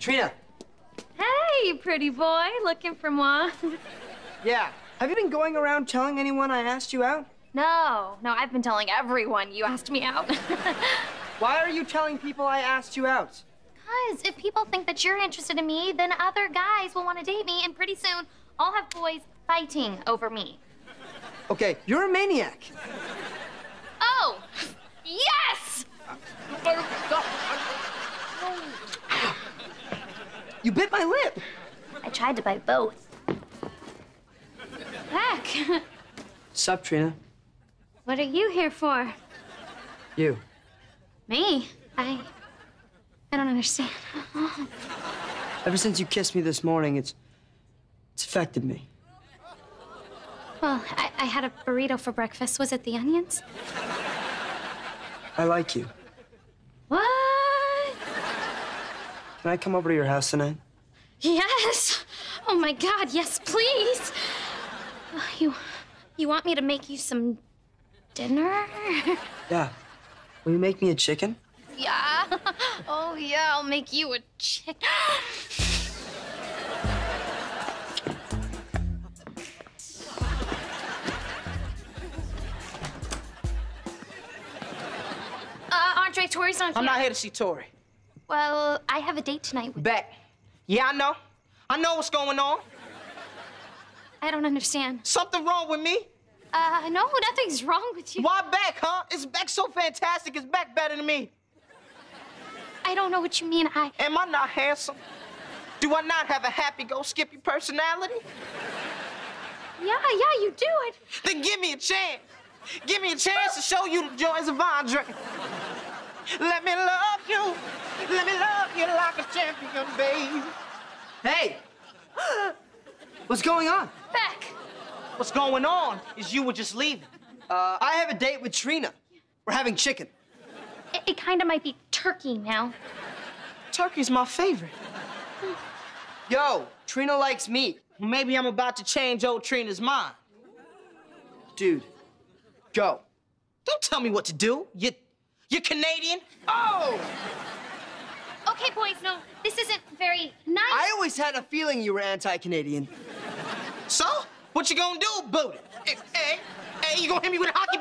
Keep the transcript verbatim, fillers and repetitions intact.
Trina. Hey, pretty boy. Looking for moi? Yeah. Have you been going around telling anyone I asked you out? No. No, I've been telling everyone you asked me out. Why are you telling people I asked you out? Because if people think that you're interested in me, then other guys will want to date me, and pretty soon I'll have boys fighting over me. Okay, you're a maniac. Oh! Yes! You bit my lip. I tried to bite both. Heck. Sup, Trina? What are you here for? You. Me? I... I don't understand. Ever since you kissed me this morning, it's... it's affected me. Well, I, I had a burrito for breakfast. Was it the onions? I like you. What? Can I come over to your house tonight? Yes! Oh my God, yes, please! Uh, you... you want me to make you some dinner? Yeah. Will you make me a chicken? Yeah. Oh, yeah, I'll make you a chicken. uh, Andre, Tori's not here. I'm not here to see Tori. Well, I have a date tonight with... Beck. Yeah, I know. I know what's going on. I don't understand. Something wrong with me? Uh, no, nothing's wrong with you. Why Beck, huh? Is Beck so fantastic? Is Beck better than me? I don't know what you mean. I... Am I not handsome? Do I not have a happy-go-skippy personality? Yeah, yeah, you do. I... Then give me a chance. Give me a chance to show you the joys of Andre. Let me love you. Let me love you like a champion, babe. Hey! What's going on? Beck! What's going on is you were just leaving. Uh, I have a date with Trina. We're having chicken. It, it kind of might be turkey now. Turkey's my favorite. Yo, Trina likes meat. Maybe I'm about to change old Trina's mind. Dude, go. Don't tell me what to do. You, you're Canadian? Oh! Okay, boys, no, this isn't very nice. I always had a feeling you were anti-Canadian. So? What you gonna do about it? Hey, hey, hey, you gonna hit me with a hockey